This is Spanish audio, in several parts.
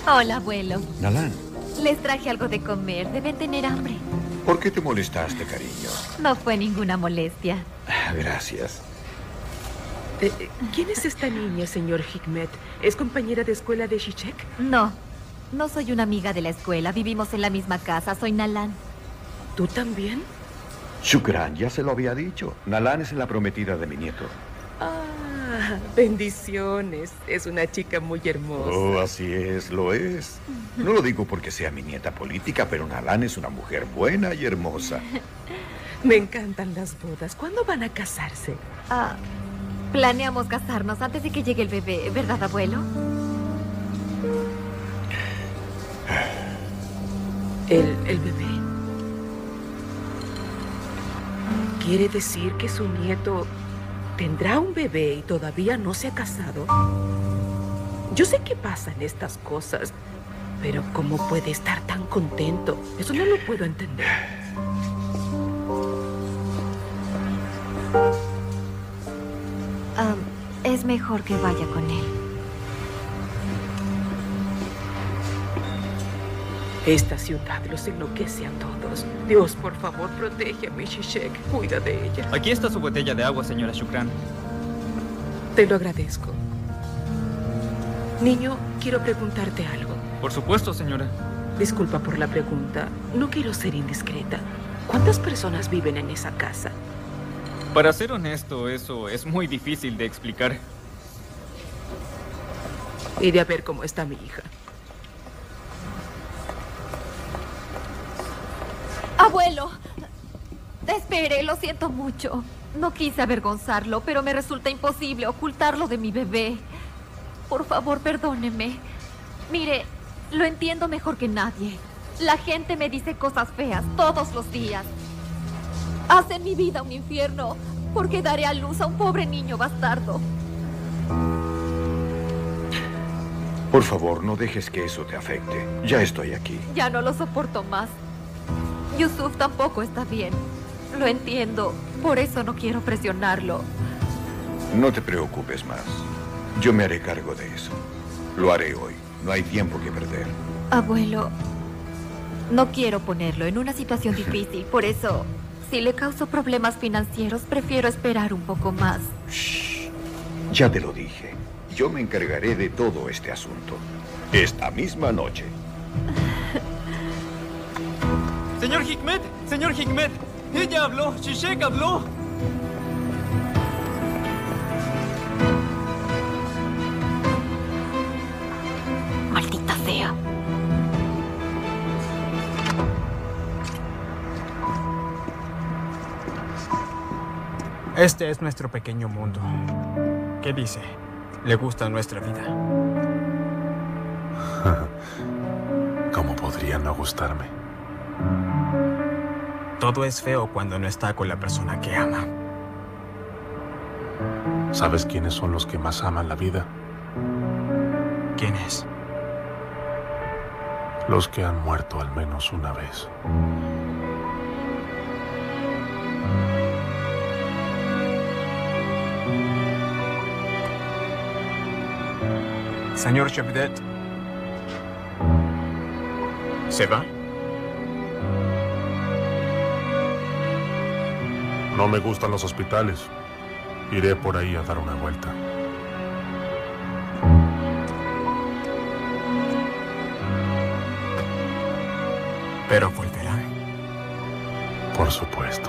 Hola, abuelo. Nalan, Les traje algo de comer. Deben tener hambre. ¿por qué te molestaste, cariño? No fue ninguna molestia. Gracias. ¿Quién es esta niña, señor Hikmet? ¿Es compañera de escuela de Zizek? No, no soy una amiga de la escuela. Vivimos en la misma casa. Soy Nalan. ¿Tú también? Shukran, ya se lo había dicho. Nalan es la prometida de mi nieto. Ah, bendiciones. Es una chica muy hermosa. Oh, así es, lo es. No lo digo porque sea mi nieta política, pero Nalan es una mujer buena y hermosa. Me encantan las bodas. ¿Cuándo van a casarse? Planeamos casarnos antes de que llegue el bebé, ¿verdad, abuelo? El bebé. ¿Quiere decir que su nieto tendrá un bebé y todavía no se ha casado? Yo sé que pasan estas cosas, pero ¿cómo puede estar tan contento? Eso no lo puedo entender. Es mejor que vaya con él. Esta ciudad los enloquece a todos. Dios, por favor, protege a mi Zizek. Cuida de ella. Aquí está su botella de agua, señora Shukran. Te lo agradezco. Niño, quiero preguntarte algo. Por supuesto, señora. Disculpa por la pregunta. No quiero ser indiscreta. ¿Cuántas personas viven en esa casa? Para ser honesto, eso es muy difícil de explicar. Iré a ver cómo está mi hija. ¡Abuelo! Espere, lo siento mucho. No quise avergonzarlo, pero me resulta imposible ocultarlo de mi bebé. Por favor, perdóneme. Mire, lo entiendo mejor que nadie. La gente me dice cosas feas todos los días. Hacen mi vida un infierno porque daré a luz a un pobre niño bastardo. Por favor, no dejes que eso te afecte. Ya estoy aquí. Ya no lo soporto más. Yusuf tampoco está bien. Lo entiendo. Por eso no quiero presionarlo. No te preocupes más. Yo me haré cargo de eso. Lo haré hoy. No hay tiempo que perder. Abuelo, no quiero ponerlo en una situación difícil. Por eso, si le causo problemas financieros, prefiero esperar un poco más. Shh. Ya te lo dije. Yo me encargaré de todo este asunto. Esta misma noche. ¡Señor Hikmet! ¡Señor Hikmet! ¡Ella habló! ¡Zizek habló! Maldita sea. Este es nuestro pequeño mundo. ¿Qué dice? ¿Le gusta nuestra vida? ¿Cómo podría no gustarme? Todo es feo cuando no está con la persona que ama. ¿Sabes quiénes son los que más aman la vida? ¿Quién es? Los que han muerto al menos una vez. Señor Chavdet. ¿Se va? No me gustan los hospitales. Iré por ahí a dar una vuelta. Pero volverá. Por supuesto.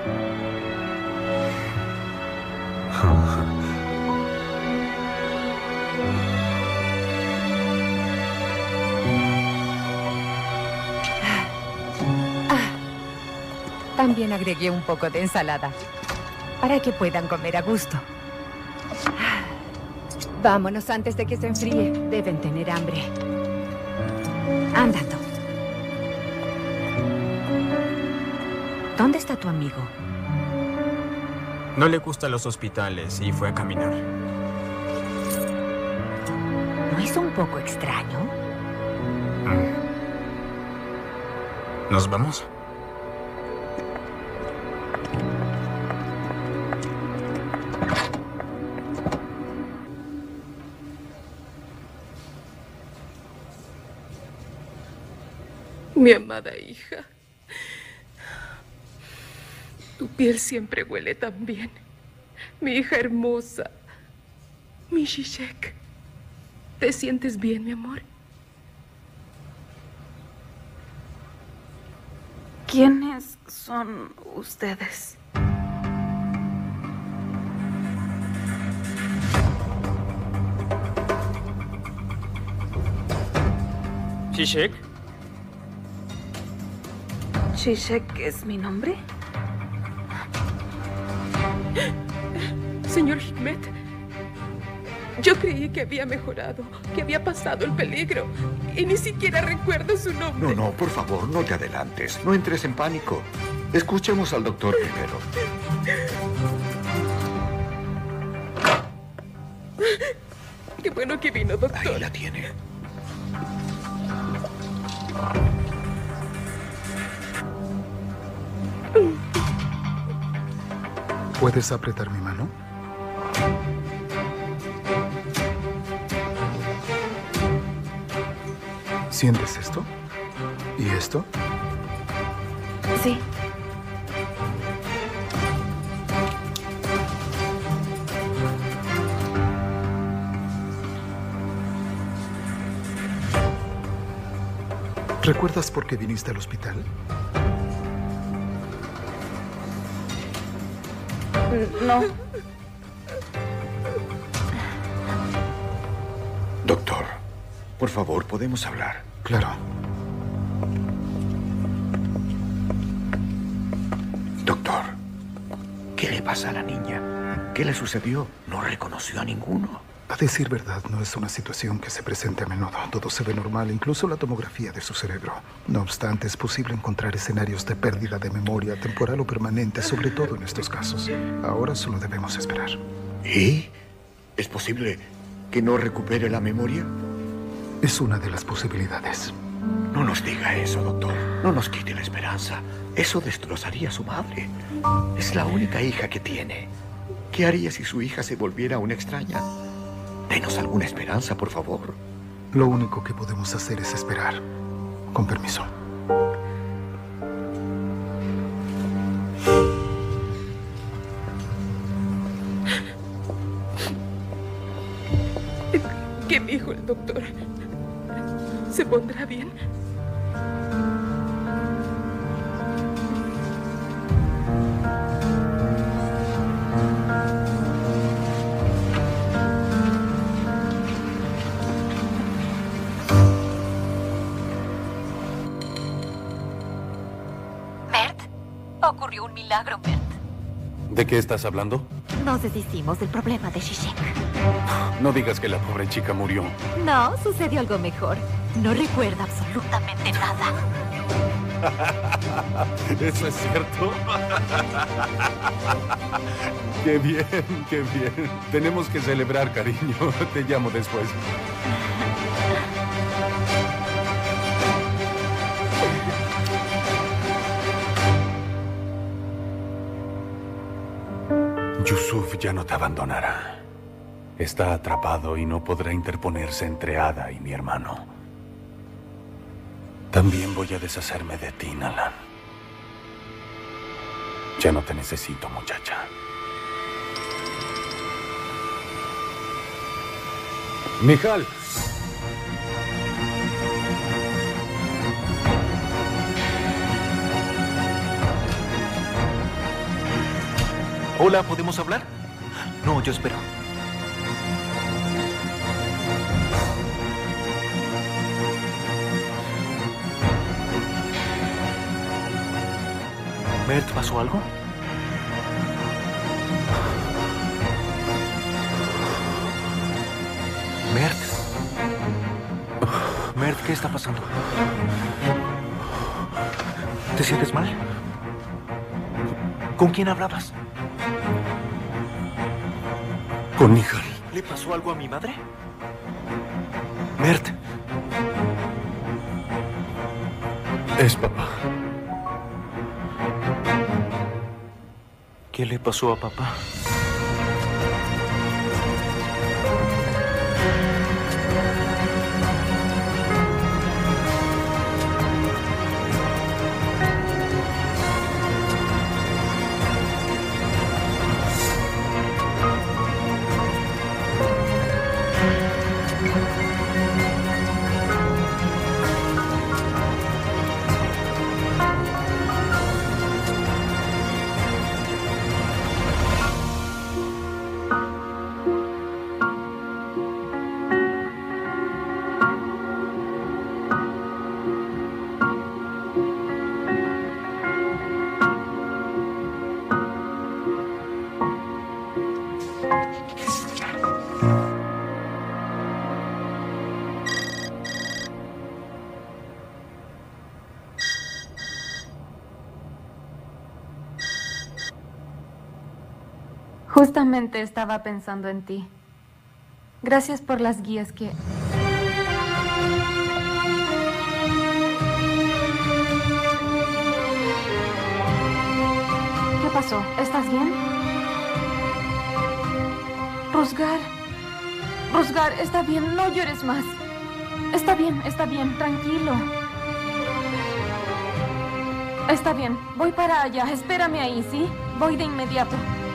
También agregué un poco de ensalada para que puedan comer a gusto. Vámonos antes de que se enfríe. Deben tener hambre. Andando. ¿Dónde está tu amigo? No le gustan los hospitales y fue a caminar. ¿No es un poco extraño? ¿Nos vamos? Mi amada hija. Tu piel siempre huele tan bien. Mi hija hermosa. Mi Zizek. ¿Te sientes bien, mi amor? ¿Quiénes son ustedes? ¿Zizek? ¿Zizek es mi nombre? Señor Hikmet, yo creí que había mejorado, que había pasado el peligro, y ni siquiera recuerdo su nombre. No, por favor, no te adelantes. No entres en pánico. Escuchemos al doctor primero. Qué bueno que vino, doctor. Ahí la tiene. ¿Puedes apretar mi mano? ¿Sientes esto? ¿Y esto? Sí. ¿Recuerdas por qué viniste al hospital? No. Doctor, por favor, ¿podemos hablar? Claro. Doctor, ¿qué le pasa a la niña? ¿Qué le sucedió? No reconoció a ninguno. A decir verdad, no es una situación que se presente a menudo. Todo se ve normal, incluso la tomografía de su cerebro. No obstante, es posible encontrar escenarios de pérdida de memoria temporal o permanente, sobre todo en estos casos. Ahora solo debemos esperar. ¿Y? ¿Es posible que no recupere la memoria? Es una de las posibilidades. No nos diga eso, doctor. No nos quite la esperanza. Eso destrozaría a su madre. Es la única hija que tiene. ¿Qué haría si su hija se volviera una extraña? Denos alguna esperanza, por favor. Lo único que podemos hacer es esperar. Con permiso. ¿Qué dijo el doctor? ¿Se pondrá bien? Ocurrió un milagro, Mert. ¿De qué estás hablando? Nos deshicimos del problema de Zizek. No digas que la pobre chica murió. No, sucedió algo mejor. No recuerda absolutamente nada. ¿Eso es cierto? Qué bien, qué bien. Tenemos que celebrar, cariño. Te llamo después. Yusuf ya no te abandonará. Está atrapado y no podrá interponerse entre Ada y mi hermano. También voy a deshacerme de ti, Nalan. Ya no te necesito, muchacha. Mijal. Hola, ¿podemos hablar? No, yo espero. ¿Mert, pasó algo? Mert. Mert, ¿qué está pasando? ¿Te sientes mal? ¿Con quién hablabas? Con Nihal. ¿Le pasó algo a mi madre? Mert. Es papá. ¿Qué le pasó a papá? Justamente estaba pensando en ti. Gracias por las guías que... ¿Qué pasó? ¿Estás bien? Rusgar. Rusgar, está bien, no llores más. Está bien, tranquilo. Está bien, voy para allá. Espérame ahí, ¿sí? Voy de inmediato.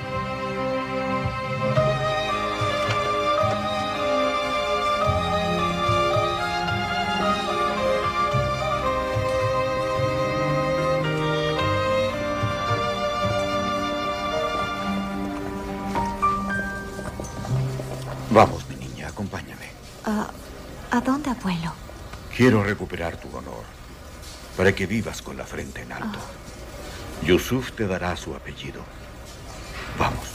Vamos, mi niña, acompáñame. ¿A dónde, abuelo? Quiero recuperar tu honor para que vivas con la frente en alto. Yusuf te dará su apellido. Vamos.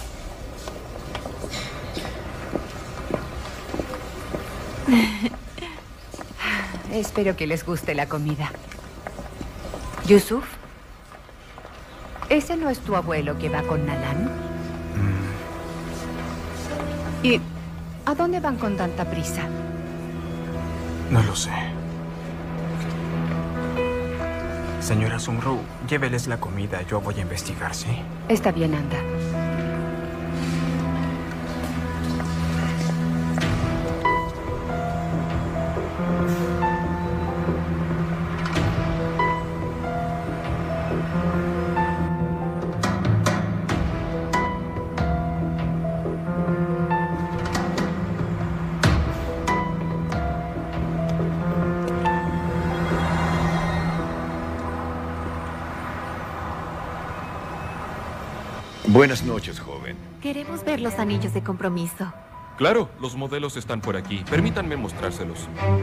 Espero que les guste la comida. Yusuf, ¿ese no es tu abuelo que va con Nalan? ¿Y a dónde van con tanta prisa? No lo sé. Señora Sumru, lléveles la comida. Yo voy a investigar, ¿sí? Está bien, anda. Buenas noches, joven. Queremos ver los anillos de compromiso. Claro, los modelos están por aquí. Permítanme mostrárselos.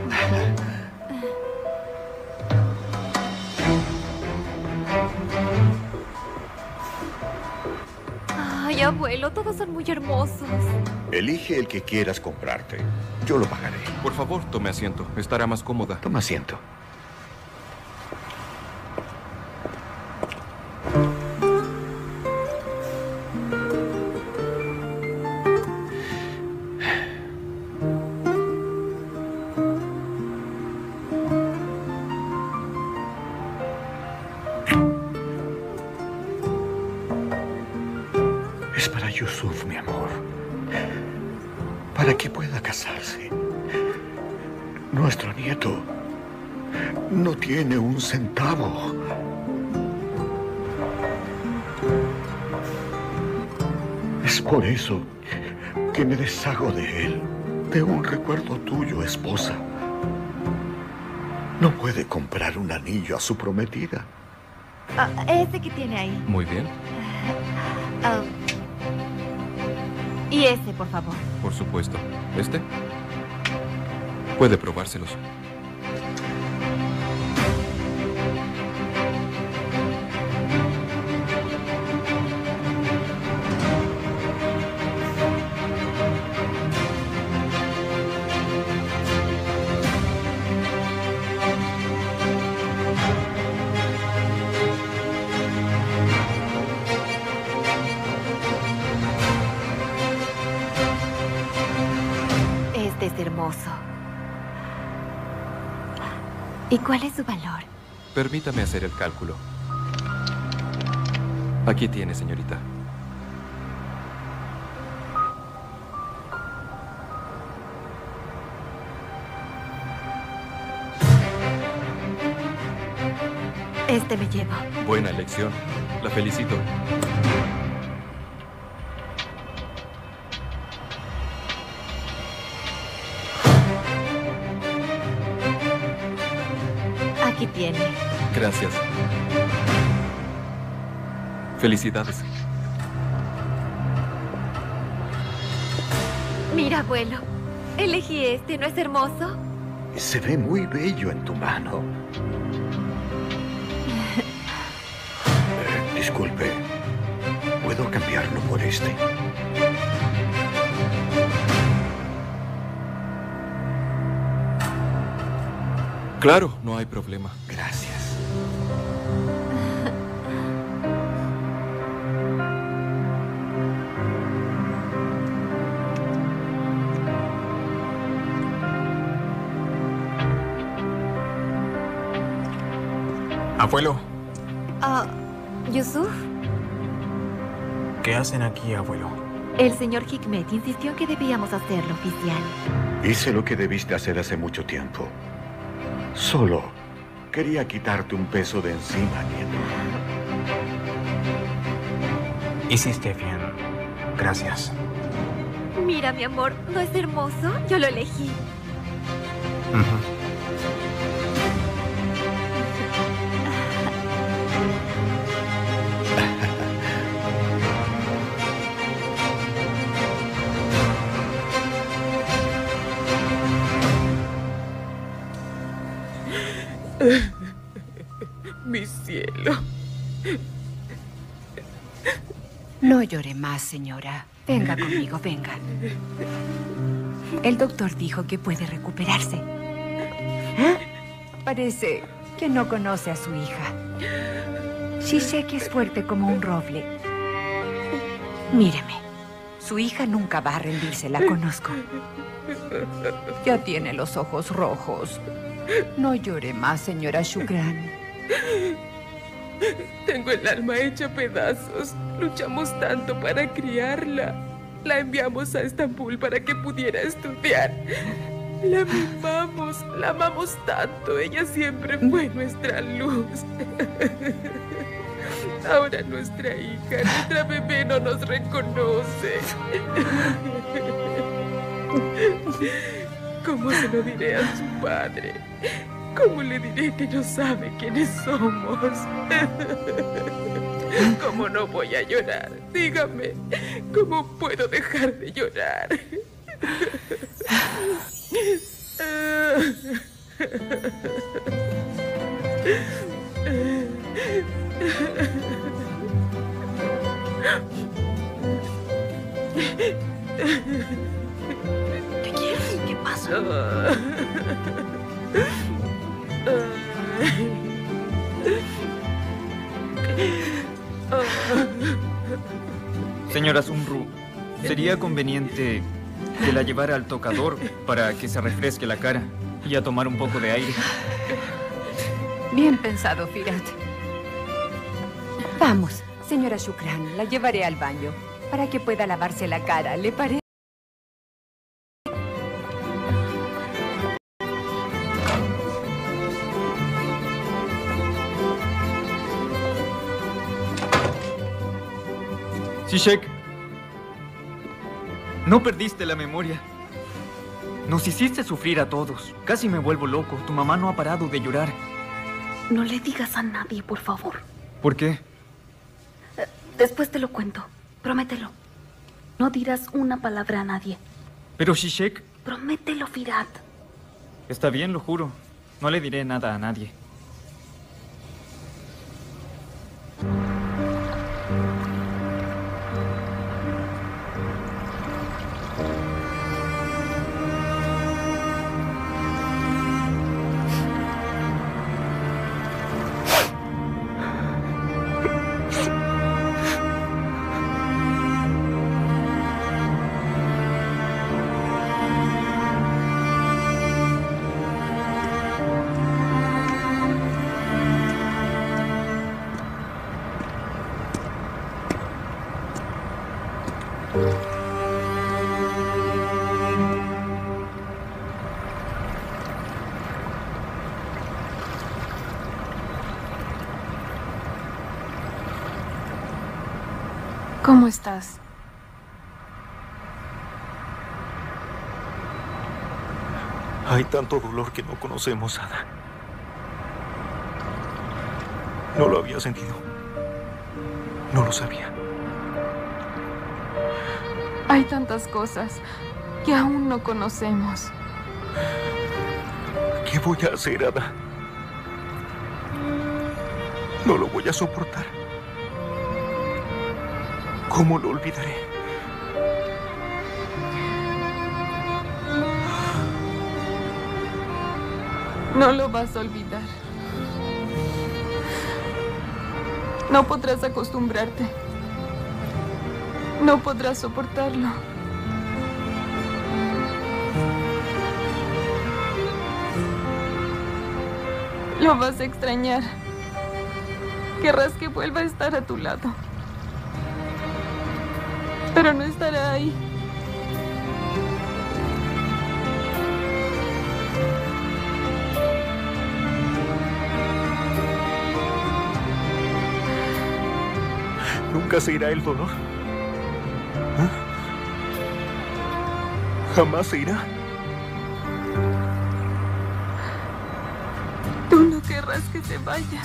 Ay, abuelo, todos son muy hermosos. Elige el que quieras comprarte. Yo lo pagaré. Por favor, tome asiento. Estará más cómoda. Toma asiento. Es para Yusuf, mi amor. Para que pueda casarse. Nuestro nieto no tiene un centavo. Es por eso que me deshago de él, de un recuerdo tuyo, esposa. No puede comprar un anillo a su prometida. Ese que tiene ahí. Muy bien. Y ese, por favor. Por supuesto. ¿Este? Puede probárselos. Este es hermoso. ¿Y cuál es su valor? Permítame hacer el cálculo. Aquí tiene, señorita. Este me llevo. Buena elección. La felicito. Aquí tiene. Gracias. Felicidades. Mira, abuelo. Elegí este, ¿no es hermoso? Se ve muy bello en tu mano. Disculpe, ¿puedo cambiarlo por este? Claro, no hay problema. Gracias. Abuelo, Yusuf, ¿qué hacen aquí, abuelo? el señor Hikmet insistió en que debíamos hacerlo oficial. Hice lo que debiste hacer hace mucho tiempo. Solo quería quitarte un peso de encima, nieto. Hiciste bien. Gracias. Mira, mi amor, ¿no es hermoso? Yo lo elegí. Mi cielo. No llore más, señora. Venga conmigo, venga. El doctor dijo que puede recuperarse. Parece que no conoce a su hija. Sí sé que es fuerte como un roble. Míreme. Su hija nunca va a rendirse, la conozco. Ya tiene los ojos rojos. No llore más, señora Shukran. Tengo el alma hecha pedazos. Luchamos tanto para criarla. La enviamos a Estambul para que pudiera estudiar. La mimamos, la amamos tanto. Ella siempre fue nuestra luz. Ahora nuestra hija, nuestra bebé no nos reconoce. ¿Cómo se lo diré a su padre? ¿Cómo le diré que no sabe quiénes somos? ¿Cómo no voy a llorar? Dígame, ¿cómo puedo dejar de llorar? ¿Qué quieres? ¿Qué pasa? Señora Sumru, sería conveniente que la llevara al tocador para que se refresque la cara y a tomar un poco de aire. Bien pensado, Firat. Vamos, señora Shukran, la llevaré al baño para que pueda lavarse la cara, ¿le parece? Zizek, no perdiste la memoria. Nos hiciste sufrir a todos. Casi me vuelvo loco. Tu mamá no ha parado de llorar. No le digas a nadie, por favor. ¿Por qué? Después te lo cuento. Promételo. No dirás una palabra a nadie. Pero Zizek... Promételo, Firat. Está bien, lo juro. No le diré nada a nadie. ¿Cómo estás? Hay tanto dolor que no conocemos, Ada. No lo había sentido. No lo sabía. Hay tantas cosas que aún no conocemos. ¿Qué voy a hacer, Ada? No lo voy a soportar. ¿Cómo lo olvidaré? No lo vas a olvidar. No podrás acostumbrarte. No podrás soportarlo. Lo vas a extrañar. Querrás que vuelva a estar a tu lado. Pero no estará ahí. Nunca se irá el dolor. ¿Ah? Jamás se irá. Tú no querrás que se vaya.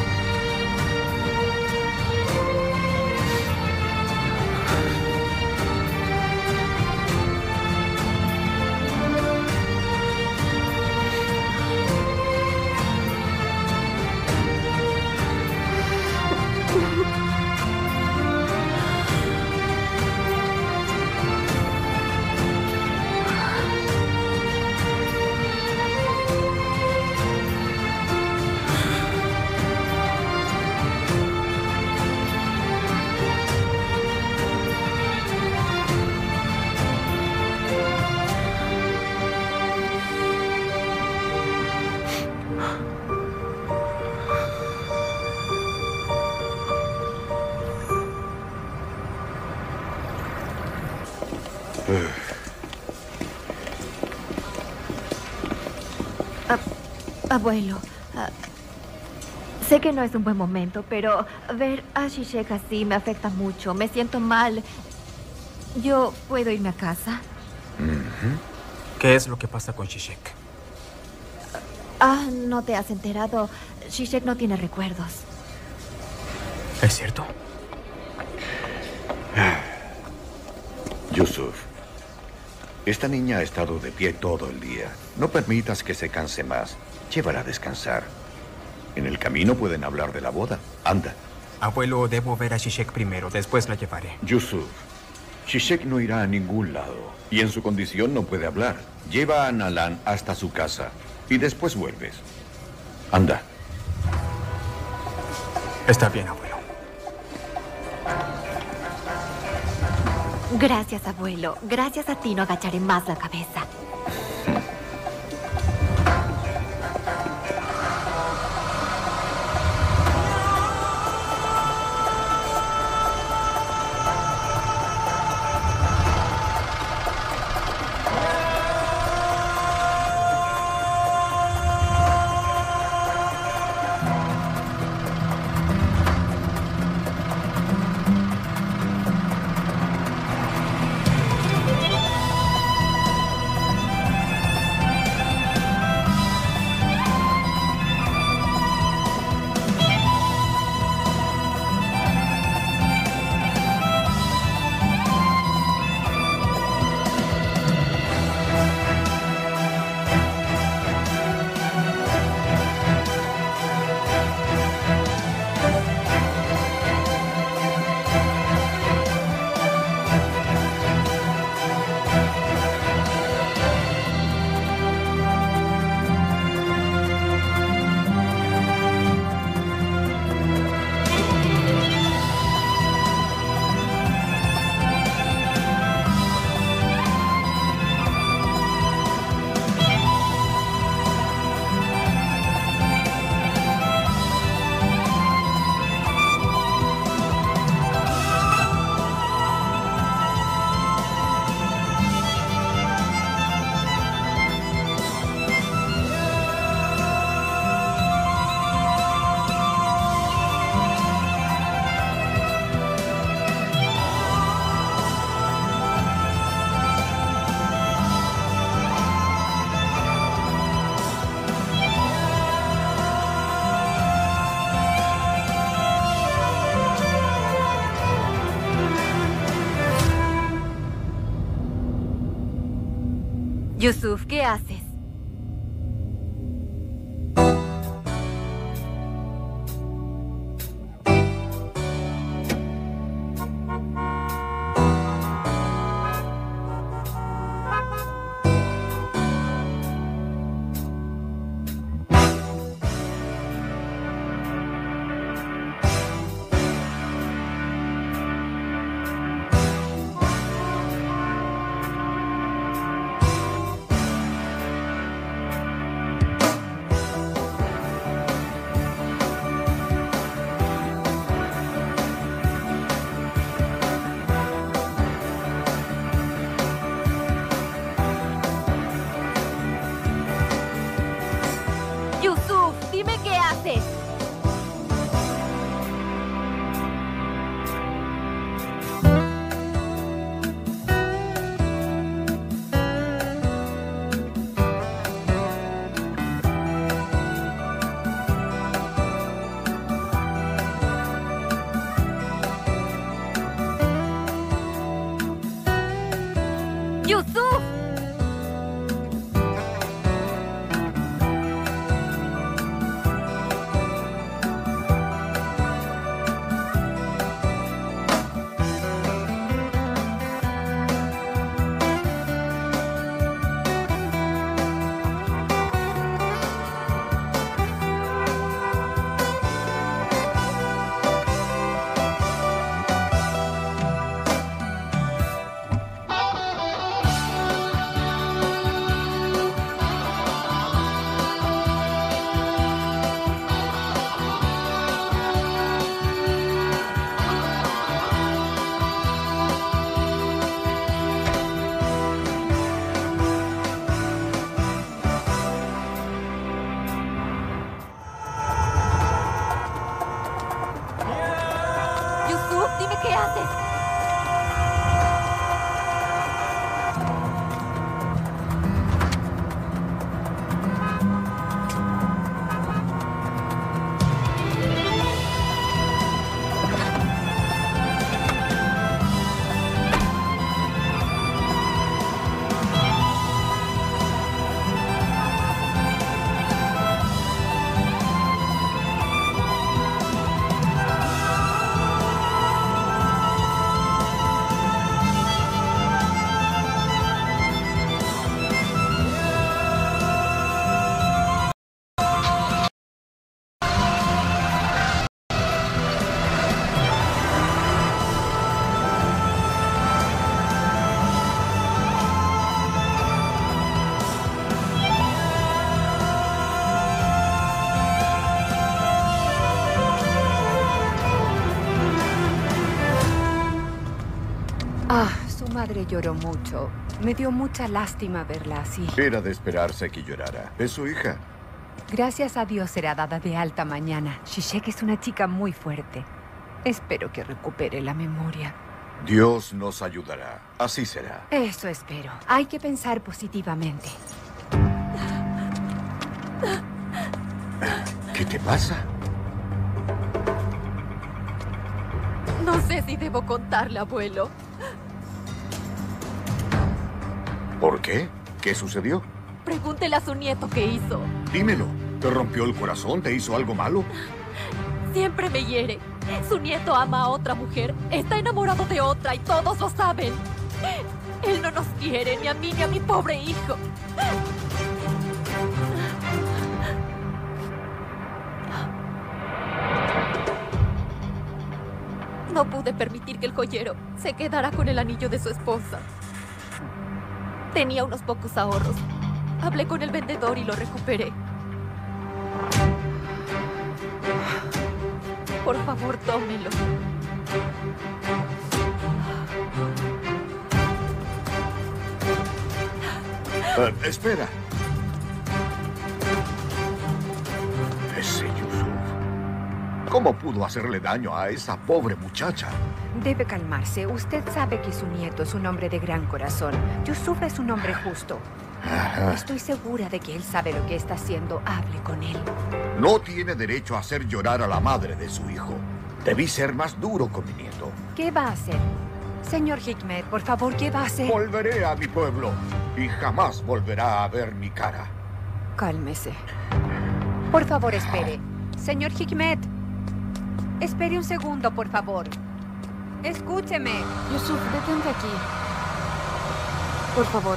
Abuelo, sé que no es un buen momento, pero ver a Zizek así me afecta mucho. Me siento mal. ¿Yo puedo irme a casa? ¿Qué es lo que pasa con Zizek? ¿No te has enterado? Zizek no tiene recuerdos. ¿Es cierto? Yusuf, esta niña ha estado de pie todo el día. No permitas que se canse más. Llévala a descansar. En el camino pueden hablar de la boda. Anda. Abuelo, debo ver a Zizek primero. Después la llevaré. Yusuf, Zizek no irá a ningún lado. Y en su condición no puede hablar. Lleva a Nalan hasta su casa. Y después vuelves. Anda. Está bien, abuelo. Gracias, abuelo. Gracias a ti no agacharé más la cabeza. Yusuf, ¿qué haces? haces? Su madre lloró mucho. Me dio mucha lástima verla así. Era de esperarse que llorara. Es su hija. Gracias a Dios será dada de alta mañana. Zizek es una chica muy fuerte. Espero que recupere la memoria. Dios nos ayudará. Así será. Eso espero. Hay que pensar positivamente. ¿Qué te pasa? No sé si debo contarle, abuelo. ¿Por qué? ¿Qué sucedió? Pregúntele a su nieto qué hizo. Dímelo. ¿Te rompió el corazón? ¿Te hizo algo malo? Siempre me hiere. Su nieto ama a otra mujer. Está enamorado de otra y todos lo saben. Él no nos quiere, ni a mí ni a mi pobre hijo. No pude permitir que el joyero se quedara con el anillo de su esposa. Tenía unos pocos ahorros. Hablé con el vendedor y lo recuperé. Por favor, tómelo. Espera. Ese Yusuf. ¿Cómo pudo hacerle daño a esa pobre muchacha? Debe calmarse. Usted sabe que su nieto es un hombre de gran corazón. Yusuf es un hombre justo. Estoy segura de que él sabe lo que está haciendo. Hable con él. No tiene derecho a hacer llorar a la madre de su hijo. Debí ser más duro con mi nieto. ¿Qué va a hacer? Señor Hikmet, por favor, ¿qué va a hacer? Volveré a mi pueblo y jamás volverá a ver mi cara. Cálmese. Por favor, espere. Señor Hikmet, espere un segundo, por favor. Escúcheme. Yusuf, detente aquí. Por favor.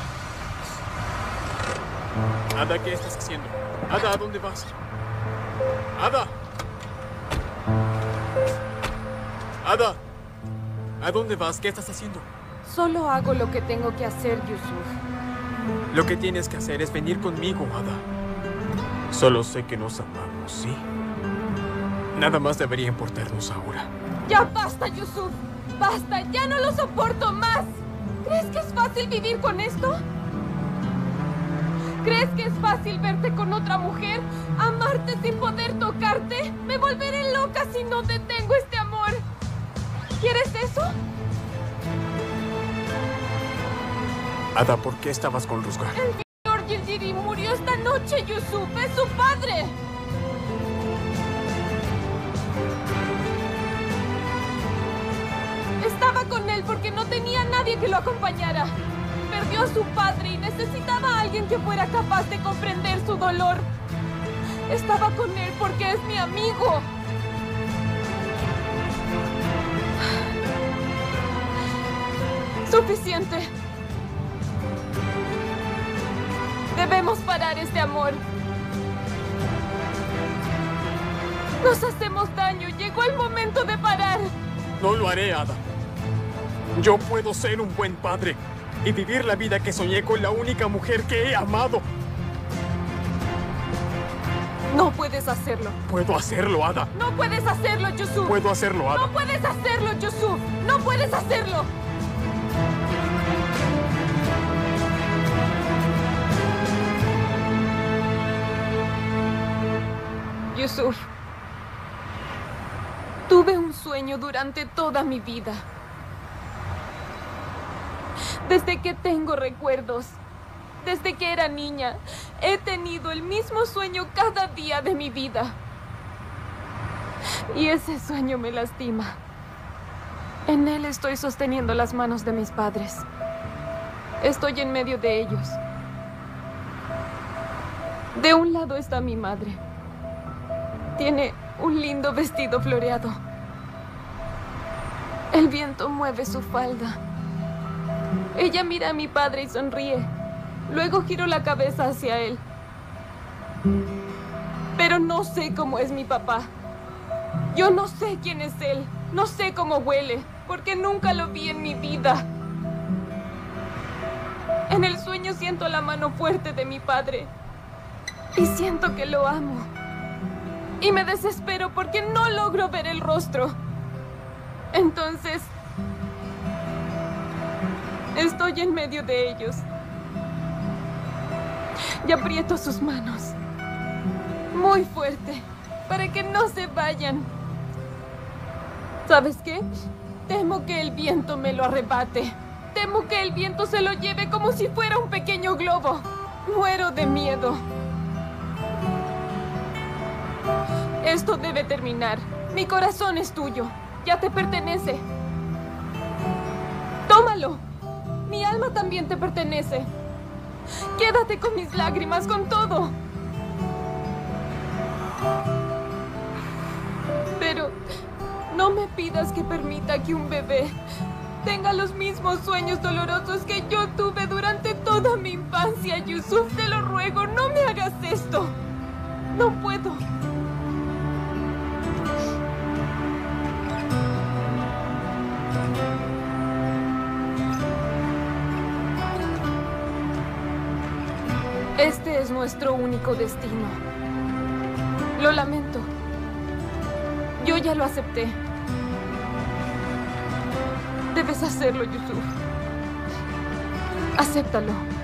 Ada, ¿qué estás haciendo? Ada, ¿a dónde vas? Ada. Ada. ¿A dónde vas? ¿Qué estás haciendo? Solo hago lo que tengo que hacer, Yusuf. Lo que tienes que hacer es venir conmigo, Ada. Solo sé que nos amamos, ¿sí? Nada más debería importarnos ahora. ¡Ya basta, Yusuf! ¡Basta! ¡Ya no lo soporto más! ¿Crees que es fácil vivir con esto? ¿Crees que es fácil verte con otra mujer? ¿Amarte sin poder tocarte? Me volveré loca si no detengo este amor. ¿Quieres eso? Ada, ¿por qué estabas con Rusgar? El señor Yildirim murió esta noche, Yusuf. ¡Es su padre! Estaba con él porque no tenía nadie que lo acompañara. Perdió a su padre y necesitaba a alguien que fuera capaz de comprender su dolor. Estaba con él porque es mi amigo. Suficiente. Debemos parar este amor. Nos hacemos daño. Llegó el momento de parar. No lo haré, Ada. Yo puedo ser un buen padre y vivir la vida que soñé con la única mujer que he amado. No puedes hacerlo. Puedo hacerlo, Ada. No puedes hacerlo, Yusuf. Puedo hacerlo, Ada. No puedes hacerlo, Yusuf. No puedes hacerlo. Yusuf, tuve un sueño durante toda mi vida. Desde que tengo recuerdos, desde que era niña, he tenido el mismo sueño cada día de mi vida. Y ese sueño me lastima. En él estoy sosteniendo las manos de mis padres. Estoy en medio de ellos. De un lado está mi madre. Tiene un lindo vestido floreado. El viento mueve su falda. Ella mira a mi padre y sonríe. Luego giro la cabeza hacia él. Pero no sé cómo es mi papá. Yo no sé quién es él. No sé cómo huele, porque nunca lo vi en mi vida. En el sueño siento la mano fuerte de mi padre. Y siento que lo amo. Y me desespero porque no logro ver el rostro. Entonces, estoy en medio de ellos. Y aprieto sus manos. Muy fuerte, para que no se vayan. ¿Sabes qué? Temo que el viento me lo arrebate. Temo que el viento se lo lleve como si fuera un pequeño globo. Muero de miedo. Esto debe terminar. Mi corazón es tuyo. Ya te pertenece. Tómalo. Mi alma también te pertenece. Quédate con mis lágrimas, con todo. Pero no me pidas que permita que un bebé tenga los mismos sueños dolorosos que yo tuve durante toda mi infancia. Yusuf, te lo ruego, no me hagas esto. No puedo. Este es nuestro único destino. Lo lamento. Yo ya lo acepté. Debes hacerlo, Yusuf. Acéptalo.